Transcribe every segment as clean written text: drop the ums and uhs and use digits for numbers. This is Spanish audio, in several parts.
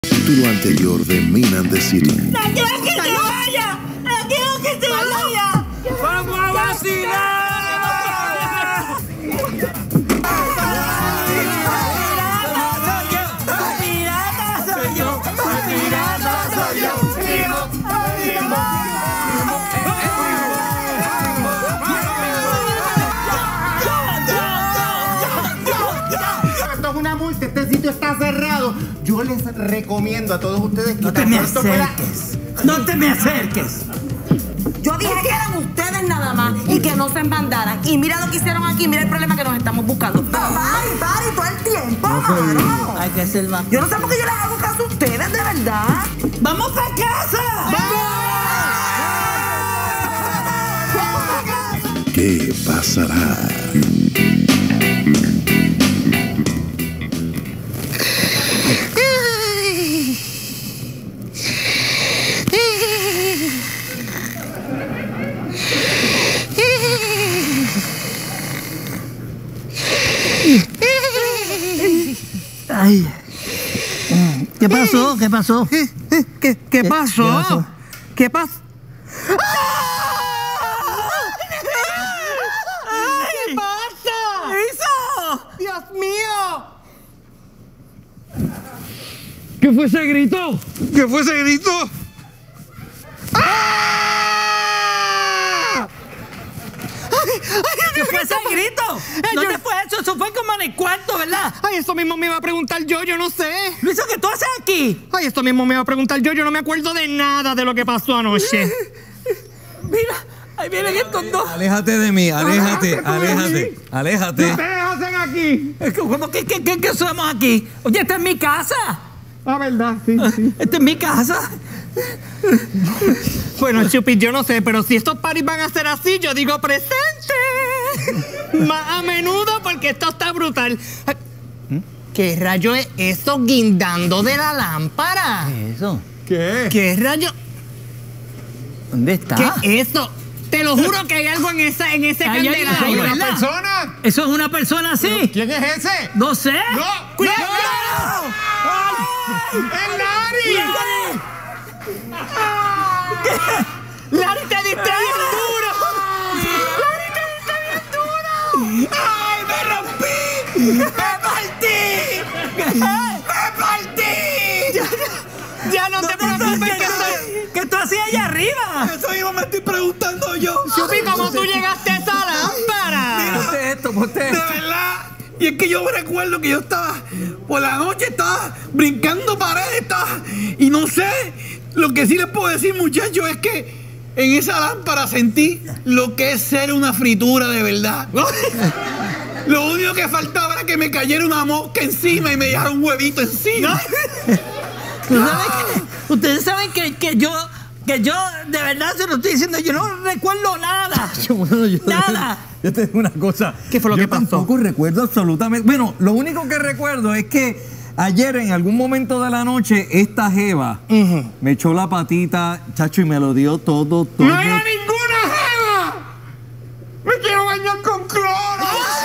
Título anterior de Men and the City. ¡No quiero que se vaya! ¡No quiero que se vaya! ¡Vamos a vacilar! Esto es una multa, este sitio está cerrado. Yo les recomiendo a todos ustedes que No te me acerques. No te me acerques. Yo dije que eran ustedes nada más y que no se embandaran. Y mira lo que hicieron aquí, mira el problema que nos estamos buscando. Pari, todo el tiempo, mano. Hay que ser más. Yo no sé por qué yo les hago caso a ustedes, de verdad. ¡Vamos a casa! ¿Qué pasará? Ay. ¿Qué pasó? ¿Qué pasó? ¿Qué pasó? ¿Qué pasó? ¿Qué pasa? ¡Eso! ¡Dios mío! ¿Qué fue ese grito? ¿Qué fue ese grito? ¿Qué fue ese grito? ¿Dónde fue eso? Eso fue como en el cuarto, ¿verdad? Ay, esto mismo me iba a preguntar yo no sé. Luis, ¿qué tú haces aquí? Ay, esto mismo me iba a preguntar yo no me acuerdo de nada de lo que pasó anoche. Mira, ahí vienen estos dos. Aléjate de mí, aléjate. ¿Qué ustedes hacen aquí? ¿Cómo que somos aquí? Oye, esta es mi casa. Ah, verdad, sí. Esta es mi casa. Bueno, Chupi, yo no sé, pero si estos paris van a ser así, yo digo presente. Más a menudo porque esto está brutal. ¿Qué rayo es eso guindando de la lámpara? ¿Eso? ¿Qué rayo? ¿Dónde está? ¿Qué es eso? Te lo juro que hay algo en ese candelabro. ¿Hay ¿Verdad? una persona? ¿Eso es una persona así? ¿Quién es ese? No sé. ¡No! ¡Cuidado! ¡Es Larry! ¡Larry, te diste bien duro! ¡Larry, te diste bien duro! ¡Ay, me rompí! ¡Me partí! Ya no te preocupes que ¿Qué tú hacías allá arriba? Eso mismo me estoy preguntando yo. Chupi, ¿cómo tú llegaste a esa lámpara? Ponte esto. De verdad. Y es que yo me recuerdo que yo estaba, por la noche estaba brincando paredes, y no sé, lo que sí les puedo decir, muchachos, es que en esa lámpara sentí lo que es ser una fritura de verdad. Lo único que faltaba era que me cayera una mosca encima y me dejara un huevito encima. Ustedes saben que yo de verdad se lo estoy diciendo, yo no recuerdo nada. Nada. Yo te digo una cosa. ¿Qué fue lo que pasó? Yo tampoco recuerdo absolutamente. Bueno, lo único que recuerdo es que ayer en algún momento de la noche esta jeva me echó la patita, chacho, y me lo dio todo. ¡No era ninguna jeva! ¡Me quiero bañar con cloro!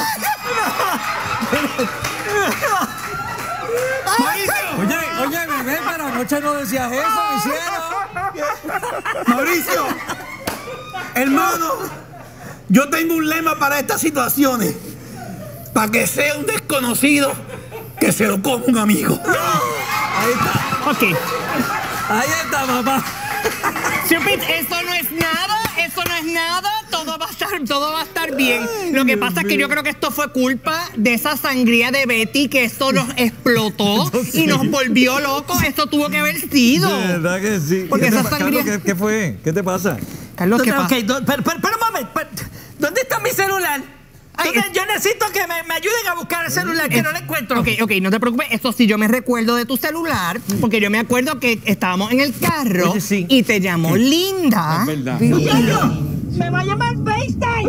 Oye, bebé, pero anoche no decías eso, mi cielo. Mauricio, hermano, yo tengo un lema para estas situaciones. Para que sea un desconocido, que se lo coma un amigo. Ahí está. Ok. Ahí está, papá. Chupit, eso no es nada, todo va a estar bien. Lo que pasa es que yo creo que esto fue culpa de esa sangría de Betty, que esto nos explotó y nos volvió locos. Esto tuvo que haber sido. De verdad que sí. Porque esa sangría... Carlos, ¿qué fue? ¿Qué te pasa? Carlos, ¿qué pasa? Pero un momento, ¿dónde está mi celular? Yo necesito que me ayuden a buscar el celular, que no lo encuentro. Ok, no te preocupes. Esto sí, yo me recuerdo de tu celular, porque yo me acuerdo que estábamos en el carro. Oye, sí. Y te llamó Linda. Es verdad. ¡Me va a llamar FaceTime!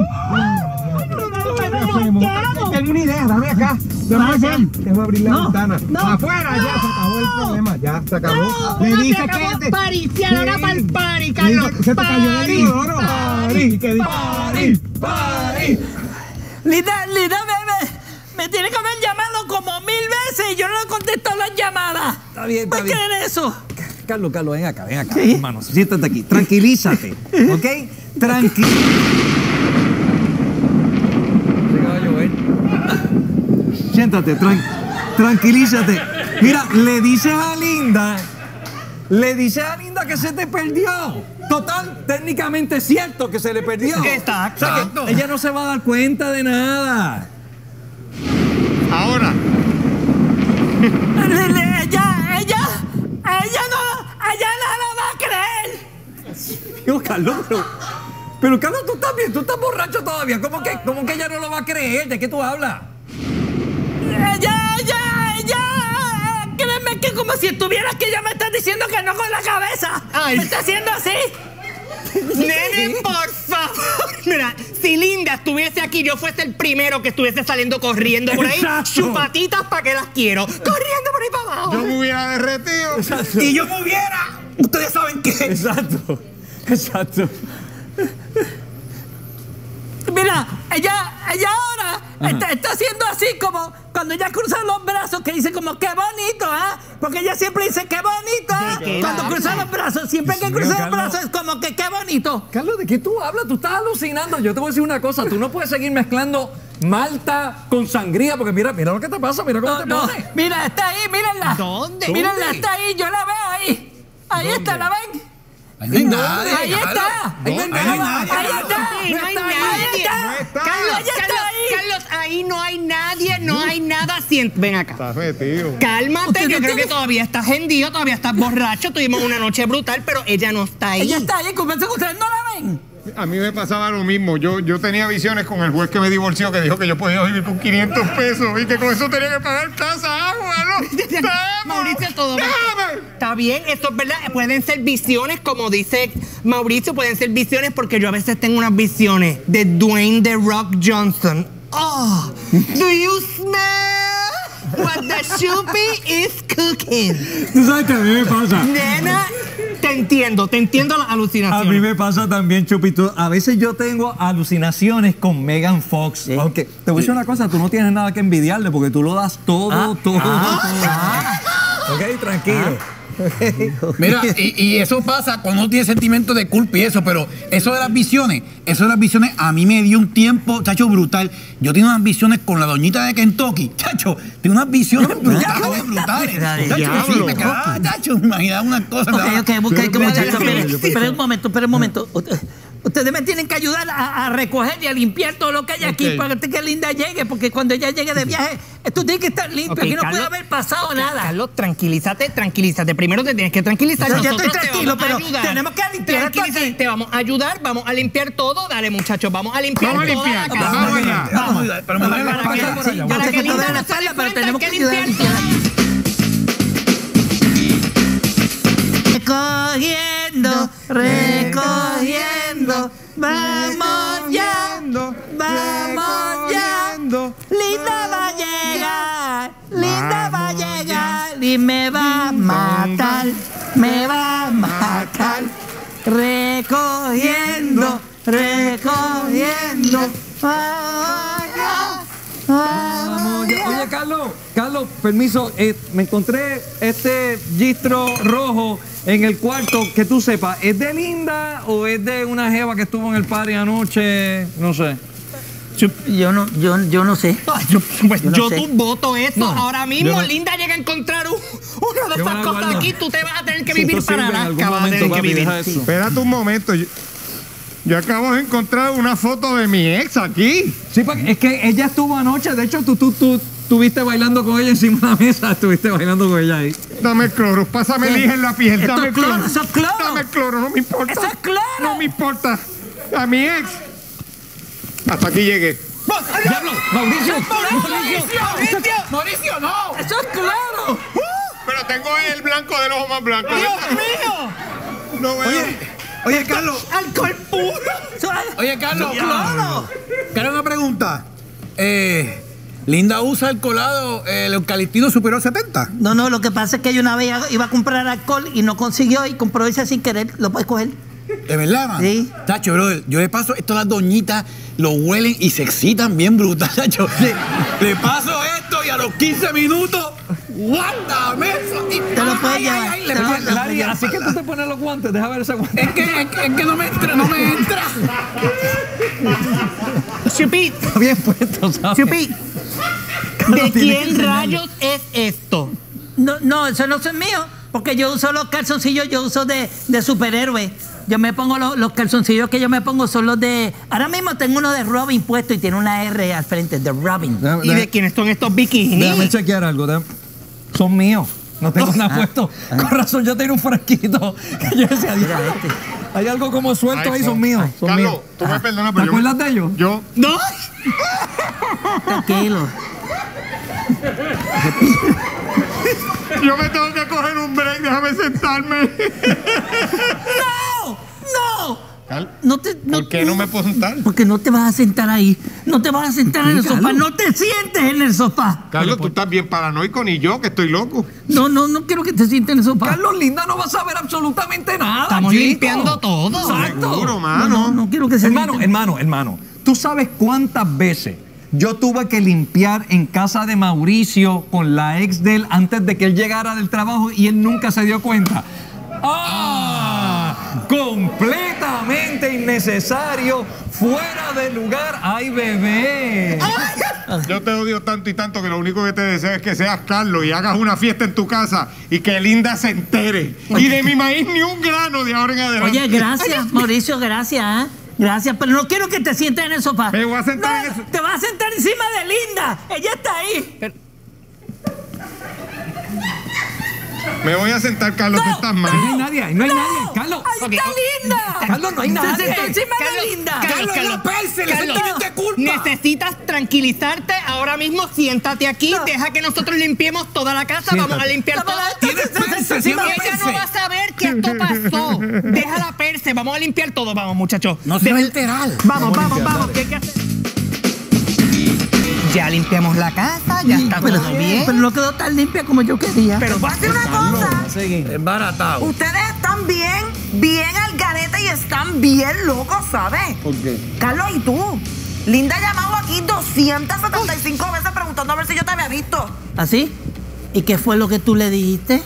Tengo una idea, dame acá. Déjame abrir la ventana. Afuera, ya se acabó el problema. Ya se acabó. Le dice que... Party, ahora para el party, Carlos. Se te cayó el inodoro. ¡Pari! Linda, me tiene que haber llamado como 1000 veces y yo no le contesto las llamadas. Está bien, ¿Por está qué bien. eres eso? Carlos, ven acá, hermano. Siéntate aquí. Tranquilízate, ¿ok? Siéntate, tranquilízate. Mira, le dices a Linda que se te perdió. Total, técnicamente es cierto que se le perdió. Exacto. O sea, que ella no se va a dar cuenta de nada. Ahora. Ella no lo va a creer. Dios, Carlos, pero Carlos, tú estás bien, tú estás borracho todavía. ¿Cómo que ella no lo va a creer? ¿De qué tú hablas? Créeme que como si estuvieras que ella me está diciendo que no con la cabeza. Ay. Me está haciendo así. Nene, por favor. Mira, si Linda estuviese aquí, yo fuese el primero que estuviese saliendo corriendo por ahí. Exacto. Chupatitas para que las quiero. Corriendo por ahí para abajo. Yo me hubiera derretido. Exacto. Y yo me hubiera. Ustedes saben qué. Exacto. Mira, ella ahora está haciendo así como cuando ella cruza los brazos, que dice como qué bonito, ¿ah? Porque ella siempre dice qué bonito, ¿ah? ¿De qué Cuando habla? cruza los brazos, siempre que Dios cruza mío, los Carlos. brazos es como que qué bonito. Carlos, ¿de qué tú hablas? Tú estás alucinando. Yo te voy a decir una cosa. Tú no puedes seguir mezclando malta con sangría, porque mira lo que te pasa, mira cómo te pones. Mira, está ahí, mírenla. ¿Dónde? Mírenla, está ahí, yo la veo ahí. Ahí está, ¿la ven? Ahí no hay nadie. Ahí está. Ahí no hay Ahí no hay nadie. Ahí está. Sí, no hay Ahí nadie. está. Carlos, Ella está ahí. Carlos, ahí no hay nadie, no hay nada. Ven acá. Estás metido. Cálmate, Usted yo no creo que tiene- todavía estás hendido, todavía estás borracho. Tuvimos una noche brutal, pero ella no está ahí. Ella está ahí, comencé que ustedes no la ven. A mí me pasaba lo mismo. Yo tenía visiones con el juez que me divorció, que dijo que yo podía vivir con 500 pesos y que con eso tenía que pagar casa, agua, ¿no? Mauricio, todo bien. ¡Déjame! Está bien, esto es verdad. Pueden ser visiones, como dice Mauricio, pueden ser visiones porque yo a veces tengo unas visiones de Dwayne The Rock Johnson. Oh, do you smell what the Shupi is cooking? Tú sabes que a mí me pasa. Nena, te entiendo las A alucinaciones. mí me pasa también, Chupito. A veces yo tengo alucinaciones con Megan Fox. Aunque te voy a decir una cosa, tú no tienes nada que envidiarle porque tú lo das todo, todo. Ok, tranquilo. Mira, y eso pasa cuando uno tiene sentimiento de culpa y eso, pero eso de las visiones a mí me dio un tiempo, chacho, brutal. Yo tengo unas visiones con la doñita de Kentucky, chacho, tengo unas visiones brutales. Chacho, sí, me quedaba, chacho, me imaginaba una cosa. Ok, muchachos, yo esperen un momento. Ustedes me tienen que ayudar a recoger y a limpiar todo lo que hay aquí Ok. para que Linda llegue, porque cuando ella llegue de viaje, esto tiene que estar limpio. Ok, Aquí no Carlos, puede haber pasado nada. Carlos, tranquilízate. Primero te tienes que tranquilizar. No, yo Nosotros estoy te tranquilo, vamos a pero ayudar. tenemos que limpiar esto Tranquilízate, aquí. te vamos a ayudar, vamos a limpiar todo. Dale, muchachos, vamos a limpiar Vamos a toda limpiar, la casa. vamos allá. Pero me duele la Para que- espalda. Sí, yo para sé que que te Linda duele la no se dé espalda, pero cuenta, tenemos hay que ayudar a limpiar recogiendo, vamos ya, Linda va a llegar y me va a matar, recogiendo, Vamos ya. Oye, Carlos, permiso, me encontré este gistro rojo en el cuarto, que tú sepas, ¿es de Linda o es de una jeva que estuvo en el party anoche? No sé. Yo no sé. Ay, pues Yo no yo sé. tú voto eso. No, Ahora mismo yo no- Linda llega a encontrar una de Yo esas me la cosas guardo. aquí. Tú te vas a tener que Sí, vivir esto para sirve en algún Alaska. Vas a momento, tener que papi, vivir. deja eso. Espérate un momento. Yo acabo de encontrar una foto de mi ex aquí. Sí, es que ella estuvo anoche, de hecho, tú estuviste bailando con ella encima de la mesa, estuviste bailando con ella ahí. Dame el cloro, pásame el en la piel. Esto Dame es el cloro. cloro, eso es cloro. Dame el cloro, no me importa. ¡Eso es cloro! No me importa. A mi ex. Hasta aquí llegué. ¡Diablo! ¡Mauricio! Mauricio, no. ¡Eso es claro! Pero tengo el blanco del ojo más blanco. ¡Dios mío! No veo. Oye, Carlos. ¡Alcohol puro! Oye, Carlos. ¡Claro! Carlos, una pregunta. Linda usa el colado, el eucaliptino superior a 70. No, lo que pasa es que ella una vez iba a comprar alcohol y no consiguió y compró ese sin querer. ¿Lo puedes coger? ¿De verdad, man? Sí. Tacho, brother, yo le paso esto a las doñitas, lo huelen y se excitan bien brutal, tacho. Le paso esto y a los 15 minutos guárdame eso. Te lo puedes llevar. Ay, le Te lo- puedo- Larry, así que tú te pones los guantes. Deja ver ese guante. es que no me entra, no me entra. Chupi, Está bien puesto, ¿sabes? Chupi, ¿de quién rayos es esto? No, eso no son míos, porque yo uso los calzoncillos, yo uso de superhéroe. Yo me pongo los calzoncillos que yo me pongo son los de... Ahora mismo tengo uno de Robin puesto y tiene una R al frente, de Robin. ¿Y de quiénes son estos bikinis? Déjame chequear algo. Son míos. No tengo nada puesto. Con razón, yo tenía un fresquito. Que yo decía, Mira este. hay algo como suelto ahí, son míos. Son Carlos, míos. tú me perdonas, ¿Te pero acuerdas de ellos? yo ¿No? Tranquilo. me tengo que coger un break, déjame sentarme. ¡No! Cal, No te, ¿por qué no me puedo sentar? Porque no te vas a sentar ahí. No te vas a sentar en el sofá. No te sientes en el sofá. Carlos, tú estás bien paranoico, ni yo, que estoy loco. No quiero que te sientes en el sofá. Carlos, Linda no va a saber absolutamente nada. Estamos chico. limpiando todo. Exacto. Seguro, mano. No quiero que se Hermano, ¿tú sabes cuántas veces yo tuve que limpiar en casa de Mauricio con la ex de él antes de que él llegara del trabajo y él nunca se dio cuenta? ¡Ah! Completamente innecesario, fuera de lugar. ¡Ay, bebé! Yo te odio tanto y tanto que lo único que te deseo es que seas Carlos y hagas una fiesta en tu casa y que Linda se entere. Y de mi maíz ni un grano de ahora en adelante. Oye, gracias, Mauricio, gracias, ¿eh? Gracias, pero no quiero que te sientes en el sofá. Me voy a sentar No, en el te vas a sentar encima de Linda. Ella está ahí. Me voy a sentar, Carlos, tú estás mal. No hay nadie, no hay nadie. Carlos, Ahí está Linda. Carlos, no hay nadie. Se sentó encima de Linda. Necesitas tranquilizarte ahora mismo. Siéntate aquí. Deja que nosotros limpiemos toda la casa. Siéntate. Vamos a limpiar todo. Encima de Ella no va a saber que esto pasó. Déjala, Perse. Vamos a limpiar todo. Vamos, muchachos. No se va a enterar. Vamos. ¿Qué hay que hacer? Ya limpiamos la casa. Ya está pero, todo bien. pero no quedó tan limpia como yo quería. Pero Voy a decir una cosa. Embaratado. Ustedes están bien al garete y están bien locos, ¿sabes? ¿Por qué? Carlos, ¿y tú? Linda ha llamado aquí 275 veces preguntando a ver si yo te había visto. ¿Así? ¿Y qué fue lo que tú le dijiste?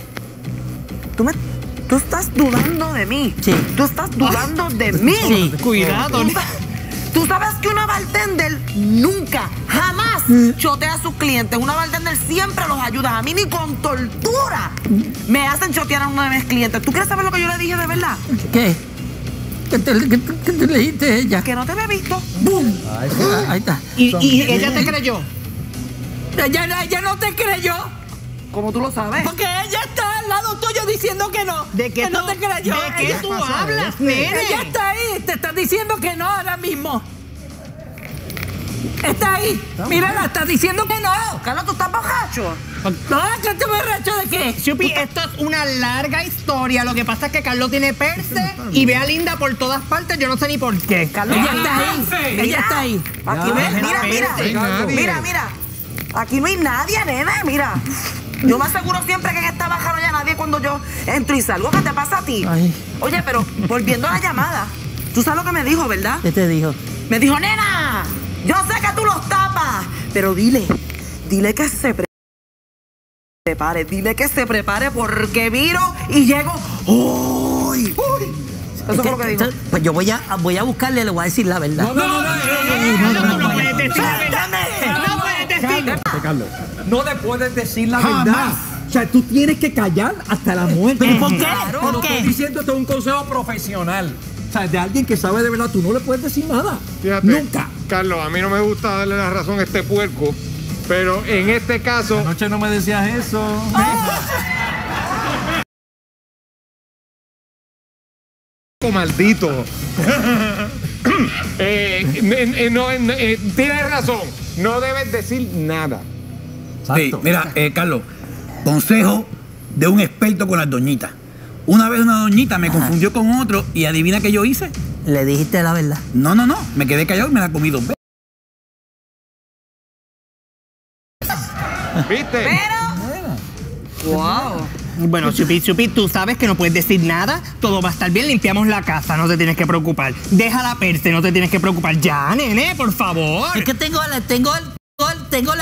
Tú estás dudando de mí. Sí. Tú estás dudando de mí. Sí. Cuidado. Tú sabes que una bartender nunca, jamás chotea a sus clientes. Una bartender siempre los ayuda. A mí ni con tortura me hacen chotear a uno de mis clientes. ¿Tú quieres saber lo que yo le dije de verdad? ¿Qué? ¿Qué te le dijiste a ella? Que no te había visto. ¡Bum! Ahí está. ¿Y ella te creyó? Ella no te creyó. ¿Cómo tú lo sabes? Porque ella está al lado tuyo diciendo que no. ¿De qué que no tú- te creyó. de qué Ella- tú hablas, nene? Ella está ahí. Te está diciendo que no ahora mismo. Está ahí. Mírala, está diciendo que no. Carlos, ¿tú estás borracho? No, ¿qué te borracho de qué? Chupi, esto es una larga historia. Lo que pasa es que Carlos tiene Perse y ve a Linda por todas partes. Yo no sé ni por qué. Carlos, Ella está ahí. Ella está ahí. Aquí Ya, ves, déjala mira. Aquí no hay nadie, nene, mira. Yo me aseguro siempre que en esta baja no haya nadie cuando yo entro y salgo. ¿Qué te pasa a ti? Ay. Oye, pero volviendo a la llamada, tú sabes lo que me dijo, ¿verdad? ¿Qué te dijo? Me dijo, nena, yo sé que tú los tapas, pero dile que se prepare, dile que se prepare porque viro y llego hoy. Eso fue lo que dijo. Pues yo voy a buscarle, le voy a decir la verdad. No puedes decir la verdad. No puedes decir. Carlos, no le puedes decir la Jamás. verdad. O sea, tú tienes que callar hasta la muerte. ¿Pero por qué? Te ¿Por lo qué? estoy diciendo, esto es un consejo profesional. O sea, de alguien que sabe de verdad, tú no le puedes decir nada. Fíjate, Nunca. Carlos, a mí no me gusta darle la razón a este puerco, pero en este caso... Anoche no me decías eso. Maldito. Tienes razón, no debes decir nada. Sí, mira, Carlos, consejo de un experto con las doñitas. Una vez una doñita me confundió con otro y adivina qué yo hice. Le dijiste la verdad. No, me quedé callado y me la comí 2 veces. ¿Viste? Wow. Bueno, Chupi, tú sabes que no puedes decir nada. Todo va a estar bien. Limpiamos la casa. No te tienes que preocupar. Déjala, Perse. No te tienes que preocupar. Ya, nene, por favor. Es que tengo tengo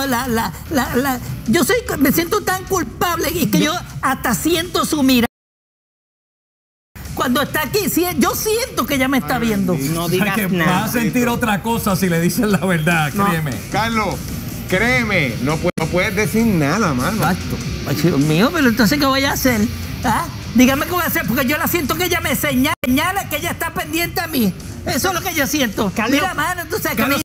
me siento tan culpable y que yo hasta siento su mirada. Cuando está aquí, yo siento que ella me está viendo. No digas que nada. va a sentir otra cosa si le dices la verdad, créeme. Carlos, créeme, no puedes decir nada, mano. Ay, Dios mío, pero entonces, ¿qué voy a hacer? ¿Ah? Dígame qué voy a hacer, porque yo la siento que ella me señala que ella está pendiente a mí. Eso es lo que yo siento. Carlos, mira, mano, tú sabes Carlos, que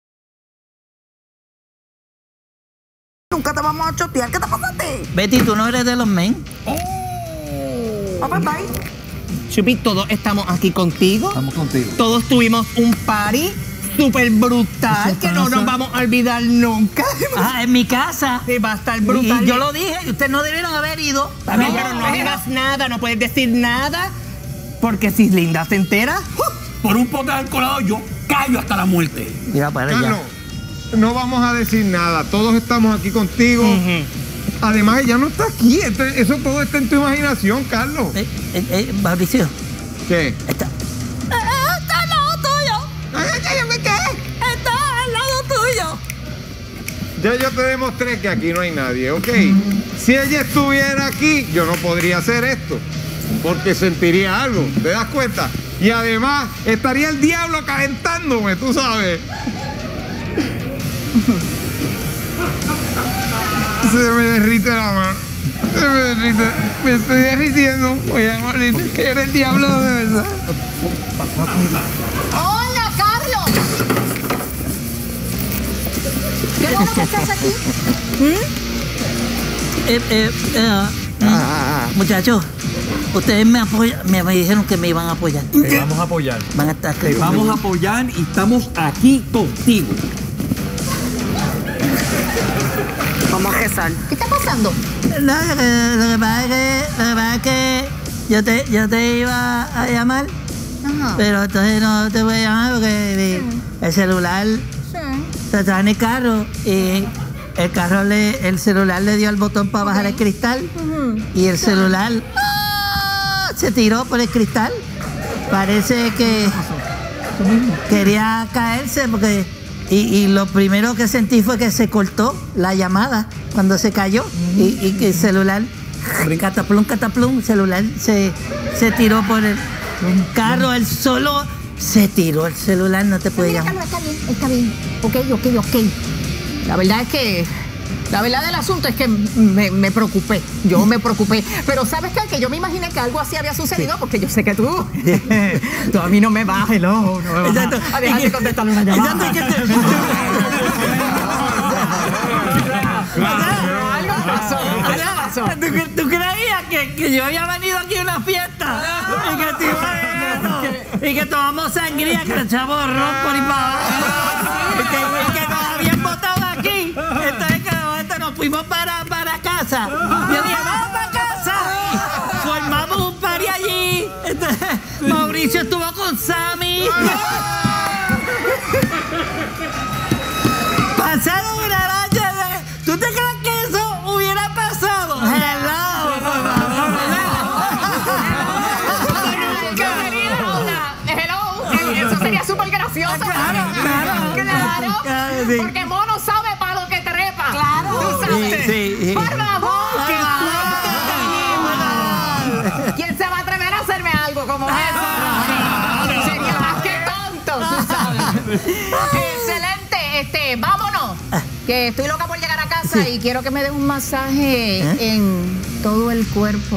Nunca te vamos a chotear. ¿Qué te pasa a ti? Betty, tú no eres de los men. Ah, pues, bye. Chupi, todos estamos aquí contigo. Estamos contigo. Todos tuvimos un party súper brutal que no nos vamos a olvidar nunca. Ah, en mi casa. Sí, va a estar brutal. Y yo lo dije, ustedes no debieron haber ido. No, pero no digas nada, no puedes decir nada. Porque si Linda se entera, Por un pote de alcoholado yo callo hasta la muerte. Mira para Carlos, allá. no vamos a decir nada. Todos estamos aquí contigo. Además, ella no está aquí. Eso todo está en tu imaginación, Carlos. Mauricio. ¿Qué? Está al lado tuyo. ¿Qué? Está al lado tuyo. Ya yo te demostré que aquí no hay nadie, ¿ok? Si ella estuviera aquí, yo no podría hacer esto. Porque sentiría algo, ¿te das cuenta? Y además, estaría el diablo calentándome, tú sabes. Se me derrite la mano. Se me derrite. Me estoy derritiendo. Voy a morir. Que eres el diablo de verdad. ¡Hola, Carlos! ¿Qué bueno que estás aquí? Muchachos, ustedes me dijeron que me iban a apoyar. Te vamos a apoyar. Van a estar Te vamos a apoyar y estamos aquí contigo. Vamos a rezar. ¿Qué está pasando? No, lo que pasa es que yo te iba a llamar, Ajá. pero entonces no te voy a llamar porque el celular Sí. está en el carro y el celular le dio al botón para bajar el cristal y el celular se tiró por el cristal. Parece que quería caerse porque y lo primero que sentí fue que se cortó la llamada cuando se cayó y que el celular cataplum, el celular se tiró por el carro, él solo se tiró el celular, no te puede Mira, llamar. Carlos, está bien. Ok. La verdad del asunto es que me preocupé. Yo me preocupé. Pero ¿sabes qué? Que yo me imaginé que algo así había sucedido porque yo sé que tú a mí no me vas el ojo, no me vas Exacto. a dejar de contestarle una llamada. Algo pasó. ¿Tú creías que yo había venido aquí a una fiesta? Y que tomamos sangría, que le echamos ron por ahí para abajo. Y que nos habían botado aquí. Entonces que nos fuimos para casa. Yo dije, vamos para casa. Y formamos un party allí. Entonces, Mauricio estuvo con Sammy. Pasaron una lancha de... ¿Tú te crees que eso hubiera pasado? Eso sería súper gracioso. Claro. Sí. Porque mono sabe para lo que trepa. Claro. Tú sabes. Sí. Por favor. ¿Quién se va a atrever a hacerme algo como eso? Sería más que tonto, tú sabes. Excelente. Vámonos. Que estoy loca por llegar a casa y quiero que me den un masaje en todo el cuerpo.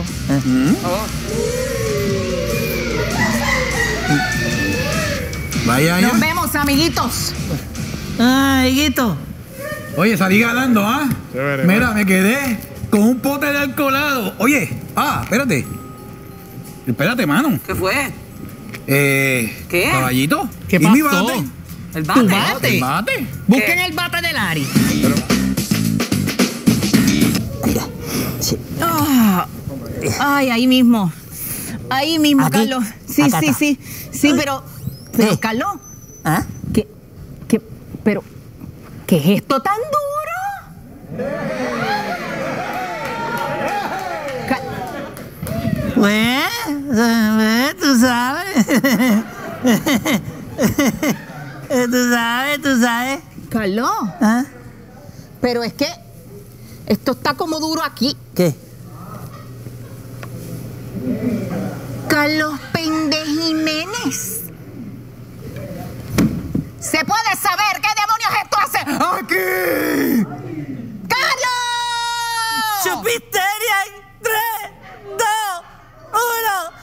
Vaya, Nos vemos, amiguitos. Ay, Guito. Oye, salí ganando, ¿ah? Chévere, Mira, me quedé con un pote de alcoholado. Oye, espérate. Espérate, mano. ¿Qué fue? ¿Qué? Caballito. ¿Qué ¿Y mi pasó? bate? ¿El ¿Tu bate? bate? ¿El bate? Busquen el bate de Lari. Ay, ahí mismo. Ahí mismo, ¿Aquí? Carlos. Sí, Acá está. sí, pero Sí. Carlos, ¿Ah? ¿qué es esto tan duro? Pues, tú sabes. Tú sabes. Carlos, ¿Ah? Pero es que esto está como duro aquí. ¿Qué? Carlos Pende Jiménez. ¿Se puede saber qué demonios esto hace aquí? ¡Carlos! ¡Chupisteria en 3, 2, 1!